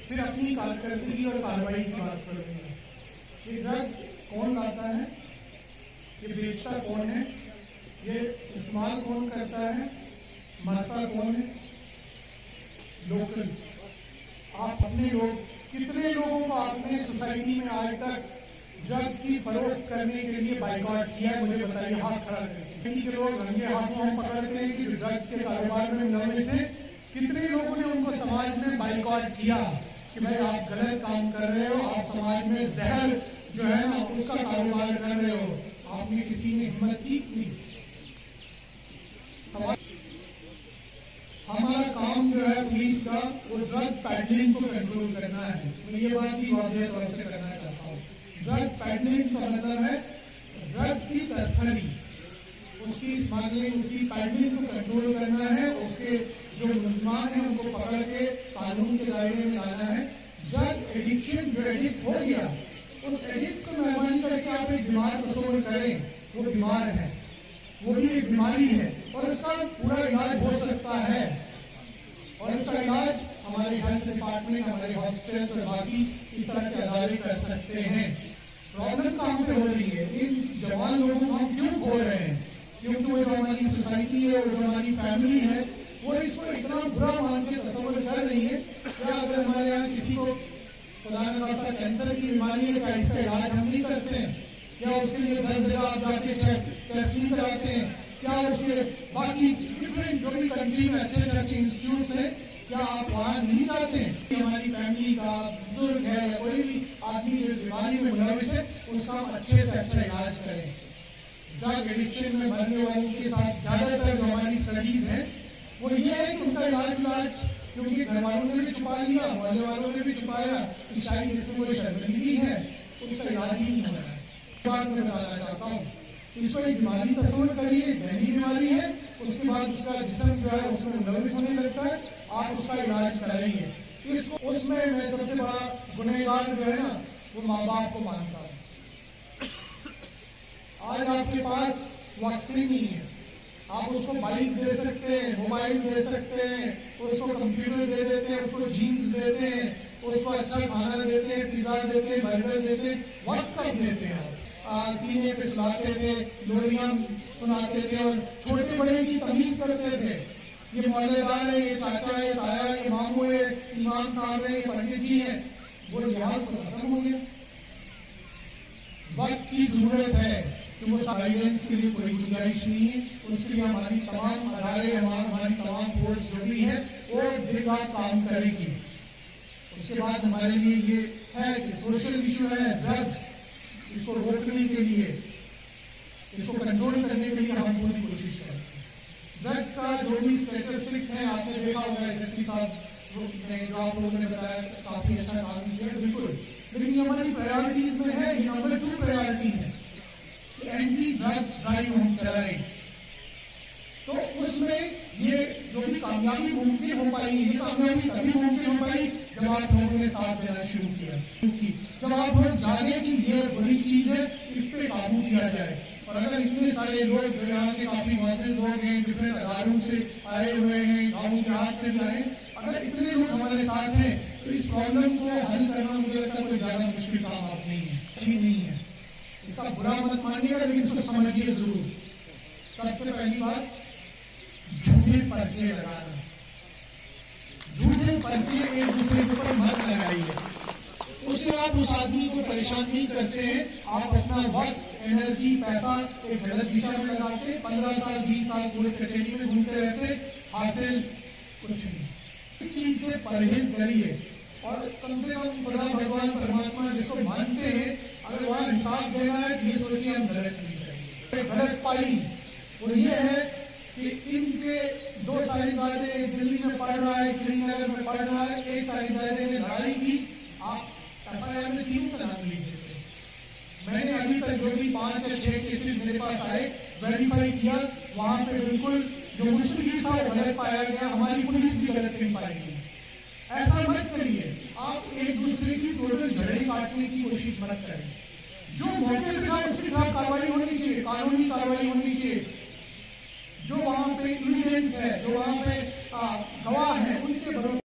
پھر اپنی کارکردگی اور کارروائی کی بات کروں گا. یہ ڈرگس کون لاتا ہے, یہ بیچتا کون ہے, یہ استعمال کون کرتا ہے, مرتا کون ہے. لوکل آپ اپنے لوگ کتنے لوگوں کو آپ نے سوسائٹی میں آج تک ڈرگس کی فروخت کرنے کے لیے بائیکاٹ کیا ہے, مجھے بتائیے, ہاتھ کھڑا کریں. کے لوگ رنگے ہاتھوں ہم پکڑتے ہیں کہ جو ڈرگس کے کاروبار میں ملوث ہیں, کتنے لوگوں نے ان کو سماج میں بائیکاٹ کیا کہ بھائی آپ غلط کام کر رہے ہو, آپ سماج میں زہر جو ہے نا اس کا کاروبار کر رہے ہو. آپ نے کسی نے ہمت کی. ہمارا کام جو ہے پولیس کا وہ ڈرگ پیڈلنگ کو کنٹرول کرنا ہے. میں یہ بات بھی واضح طور سے کرنا چاہتا ہوں. ڈرگ پیڈلنگ کا مطلب ہے ڈرگس کی تسکری, اس کی اسمگلنگ, اس کی پیڈلنگ کو کنٹرول کرنا ہے. اس کے جو ملزمان ہیں ان کو پکڑ کے قانون کے دائرے میں لانا ہے. ڈرگ ایڈکشن جو ایڈکٹ ہو گیا, اس ایڈکٹ کو مہربانی کر کے آپ ایک بیمار تصور کریں. وہ بیمار ہے, وہ بھی ایک بیماری ہے, اور اس کا پورا علاج ہو سکتا ہے. اور اس کا علاج ہمارے ہیلتھ ڈپارٹمنٹ, ہمارے ہاسپٹلس اور باقی اس طرح کے ادارے کر سکتے ہیں. پرابلم کہاں پہ ہو رہی ہے, ان جوان لوگوں کو ہم کیوں کھو رہے ہیں؟ کیونکہ وہ جو ہماری سوسائٹی ہے, وہ جو ہماری فیملی ہے, وہ اس کو اتنا برا مان کے تصور کر رہی ہے. کیا اگر ہمارے یہاں کسی کو خدا نہ خواستہ کینسر کی بیماری ہے, کیا اس کا علاج ہم نہیں کرتے ہیں؟ کیا اس کے لیے 10 جگہ آپ جا کے ٹیسٹ نہیں کراتے ہیں؟ کیا اس کے باقی ڈفرینٹ جو بھی کنٹری میں اچھے اچھے انسٹیٹیوٹس ہیں, کیا آپ وہاں نہیں جاتے ہیں؟ ہماری فیملی کا بزرگ ہے یا کوئی بھی آدمی جو بیماری میں ملوث ہے, اس کا ہم اچھے سے اچھا علاج کریں. ڈرگ ایڈکشن میں مرنے والوں کے ساتھ زیادہ تر جو ہماری اسٹڈیز ہیں وہ یہ ہے کہ ان کا علاج کیونکہ گھر والوں نے بھی چھپا لیا, محلے والوں نے بھی چھپایا کہ شاید اس میں کوئی شرمندگی ہے, اس کا علاج ہی نہیں ہو رہا ہے. بات میں بتانا چاہتا ہوں, اس کو ایک بیماری تصور کریے, ذہنی بیماری ہے, اس کے بعد اس کا جسم جو ہے اس میں ملوث ہونے لگتا ہے, آپ اس کا علاج کرائیے. اس میں سب سے بڑا گنہگار جو ہے نا وہ ماں باپ کو مانتا ہوں. آج آپ کے پاس وقت ہی نہیں ہے, آپ اس کو بائک دے سکتے ہیں, موبائل دے سکتے ہیں, اس کو کمپیوٹر دے دیتے ہیں, اس کو جینس دیتے ہیں, اس کو اچھا کھانا دیتے ہیں, پیزا دیتے ہیں, برگر دیتے ہیں. وقت کب دیتے ہیں آپ؟ سینے پہ سلاتے تھے, لوریاں سناتے تھے اور چھوٹے بڑے کی تمیز کرتے تھے. یہ محلے دار ہے, یہ چاچا ہے, یہ تایا ہے, یہ ماموں ہے, امام صاحب ہے, یہ پنڈت جی ہیں. وہ لحاظ تو ختم ہو گیا. وقت کی ضرورت ہے کہ وہ سائلنس کے لیے کوئی گنجائش نہیں ہے. اس کے لیے ہماری تمام ادارے, ہماری تمام فورس جو بھی ہے وہ دن رات کام کرے گی. اس کے بعد ہمارے لیے یہ ہے کہ سوشل ایشو ہے ڈرگس, اس کو روکنے کے لیے, اس کو کنٹرول کرنے کے لیے ہم پوری کوشش کریں. ڈرگس کا جو بھی اسٹیٹسٹکس ہیں آپ نے دیکھا ہوگا, ایس پی صاحب جو آپ لوگوں نے بتایا کافی اچھا کام کیا, بالکل. لیکن یہ ہماری پرائیورٹیز میں ہے, یہ نمبر 2 پرائیورٹی ہے کہ اینٹی ڈرگس ڈرائیو ہم چلائیں. تو اس میں یہ جو بھی کامیابی ممکن ہو پائی, یہ کامیابی تبھی ممکن ہو پائی جب آپ لوگوں نے ساتھ دینا شروع کیا, جب آپ لوگ جانے کی یہ بری چیز ہے, اس پہ قابو کیا جائے. اور اگر اتنے سارے لوگ جو یہاں کے کافی معزز لوگ ہیں, ڈفرینٹ اداروں سے آئے ہوئے ہیں, گاؤں دیہات سے بھی آئے, اگر اتنے لوگ ہمارے ساتھ ہیں تو اس پرابلم کو حل کرنا مجھے لگتا ہے کوئی زیادہ مشکل کام آپ نہیں ہے, اچھی نہیں ہے. اس کا برا مت مانیے گا, لیکن اس کو سمجھیے ضرور. سب سے پہلی بات, جھوٹے پرچے لگانا. جھوٹے پرچے ایک دوسرے کے اوپر مت لگائیے. اس سے آپ اس آدمی کو پریشان نہیں کرتے ہیں, آپ اپنا وقت, انرجی, پیسہ ایک غلط دشا میں لگاتے, 15 سال 20 سال پورے کچہری میں گھومتے رہتے, حاصل کچھ نہیں. اس چیز سے پرہیز کریے. اور کم سے کم خدا بھگوان پرماتما جس کو مانتے ہیں, اگر وہاں حساب دینا ہے تو یہ سوچیے ہم غلط نہیں کریں گے. غلط پائی وہ یہ ہے کہ ان کے 2 صاحبزادے, ایک دلی میں پڑھ رہا ہے, سری نگر میں پڑھ رہا ہے, ایک صاحبزادے نے لڑائی کی, آپ FIR میں 3 کا نام لکھ دیتے. میں نے ابھی تک جو بھی 5 یا 6 کیسز میرے پاس آئے, ویریفائی کیا, وہاں پہ بالکل جو مستقل تھا وہ غلط پایا گیا, ہماری پولیس بھی غلط نہیں پائے گی. ایسا مت کریے. آپ ایک دوسرے کی ٹوٹل جڑیں کاٹنے کی کوشش مت کریں. جو موقع پہ تھا اس کے خلاف کارروائی ہونی چاہیے, قانونی کارروائی ہونی چاہیے. جو وہاں پہ ایویڈنس ہے, جو وہاں پہ گواہ ہیں, ان کے بھروسے